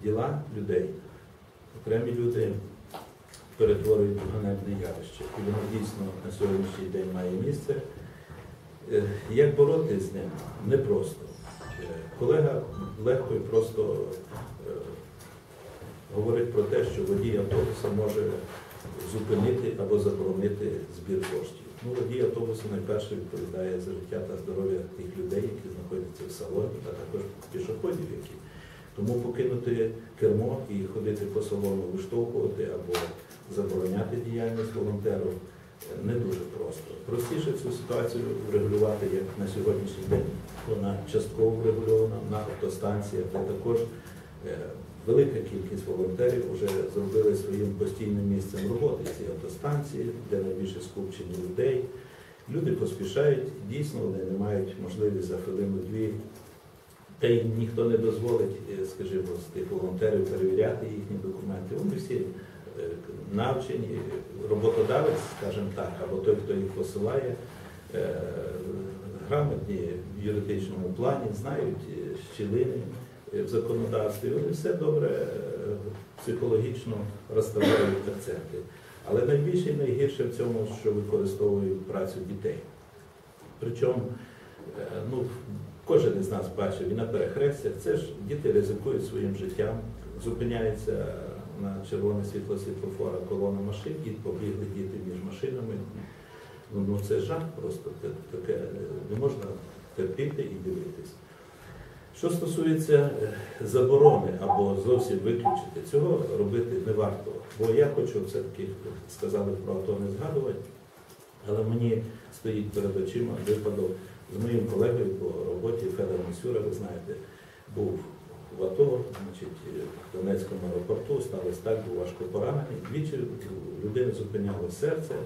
діла людей. Окремі люди перетворюють в ганебне явище. І воно дійсно на сьогоднішній день має місце. Як боротися з ним? Непросто. Колега легко і просто говорить про те, що водій автобуса може зупинити або заборонити збір коштів. Водій автобуса найперше відповідає за життя та здоров'я тих людей, які знаходяться в салоні, а також пішоходів, які. Тому покинути кермо і ходити по салону, виштовхувати або забороняти діяльність волонтерів не дуже просто. Простіше цю ситуацію врегулювати, як на сьогоднішній день, вона частково врегульована на автостанціях, де також велика кількість волонтерів вже зробили своїм постійним місцем роботи ці автостанції, де найбільше скупчення людей. Люди поспішають, дійсно вони не мають можливість за хвилину-дві, та й ніхто не дозволить, скажімо, з тих волонтерів перевіряти їхні документи. Вони всі навчені, роботодавець, скажімо так, або той, хто їх посилає, грамотні в юридичному плані, знають щілини в законодавстві, вони все добре психологічно розставляють акценти. Але найбільше і найгірше в цьому, що використовують працю дітей. Причому, кожен із нас бачив і на перехрестях, це ж діти ризикують своїм життям, зупиняються на червоне світло світлофора колона машин і побігли діти між машинами. Це жах просто, таке не можна терпіти і дивитись. Що стосується заборони або зовсім виключити, цього робити не варто. Бо я хочу, все-таки сказали про АТО не згадувати, але мені стоїть перед очима випадок з моїм колегою по роботі Федором Місюра, ви знаєте, був в АТО, в Донецькому аеропорту, сталося так, був важко поранений. Двічі людини зупиняло серце,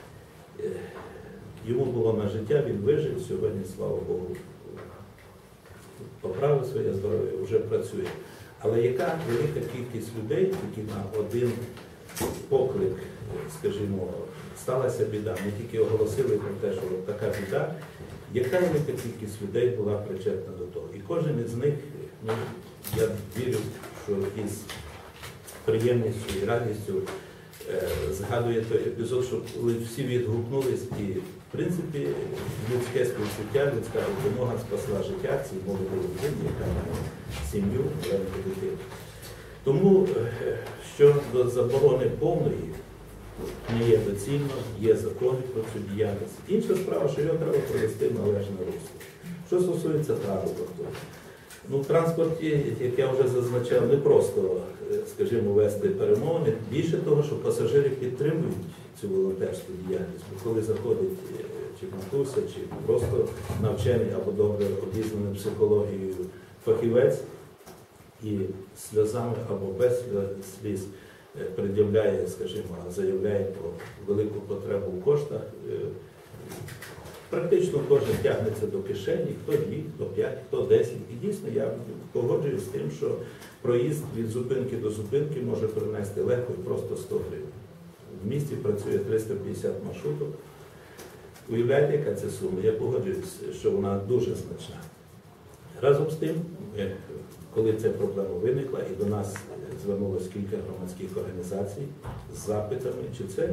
йому було на життя, він вижив, сьогодні, слава Богу, поправив своє здоров'я, вже працює. Але яка велика кількість людей, які на один поклик, скажімо, сталася біда, ми тільки оголосили про те, що така біда, яка велика кількість людей була причетна до того. І кожен із них, я вірю, що із приємністю і радістю згадує той епізод, що коли всі відгукнулись і, в принципі, людське співчуття, людська допомога спасла життя цій молодій людині, яка має сім'ю, маленьку дитину. Тому, щодо заборони повної, не є доцільно, є закони про цю діяльність. Інша справа, що його треба провести в належне русло. Що стосується транспорту. В транспорті, як я вже зазначав, не просто, скажімо, вести перемовини. Більше того, що пасажири підтримують цю волонтерську діяльність. Бо коли заходить чи матуся, чи просто навчений або добре обізнаний психологією фахівець і сльозами або без сліз пред'являє, скажімо, заявляє про велику потребу в коштах, практично кожен тягнеться до кишені, хто 2, хто 5, хто 10. І дійсно я погоджуюсь з тим, що проїзд від зупинки до зупинки може принести легко і просто 100 гривень. В місті працює 350 маршруток. Уявляєте, яка це сума? Я погоджуюсь, що вона дуже значна. Разом з тим, коли ця проблема виникла, і до нас звернулося кілька громадських організацій з запитами, чи це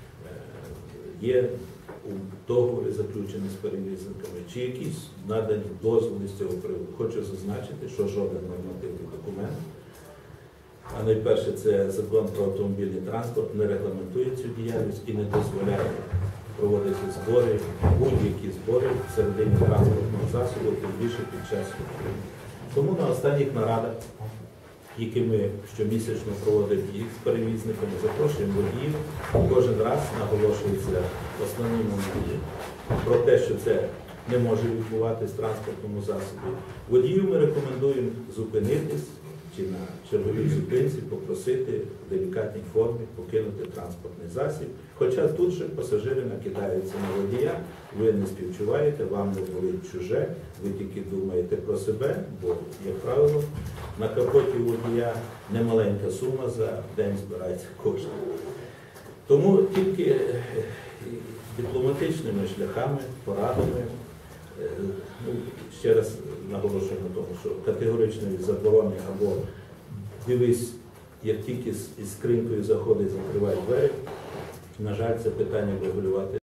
є у договорі заключені з перевізниками, чи якісь надані дозволи з цього приводу. Хочу зазначити, що жоден нормативний документ, а найперше це закон про автомобільний транспорт, не регламентує цю діяльність і не дозволяє проводити збори, будь-які збори всередині транспортного засобу, тим більше під час війни. Тому на останніх нарадах, які ми щомісячно проводимо їх з перевізниками, запрошуємо водіїв, кожен раз наголошується основні моменти про те, що це не може відбуватись в транспортному засобі. Водію ми рекомендуємо зупинитись чи на черговій зупинці, попросити в делікатній формі покинути транспортний засіб. Хоча тут же пасажири накидаються на водія, ви не співчуваєте, вам не болить чуже, ви тільки думаєте про себе, бо, як правило, на капоті водія немаленька сума за день збирається кошти. Тому тільки дипломатичними шляхами, порадами, ще раз наголошую на тому, що категоричної заборони або дивись, як тільки із скринькою заходить, закриває двері. На жаль, це питання врегулювати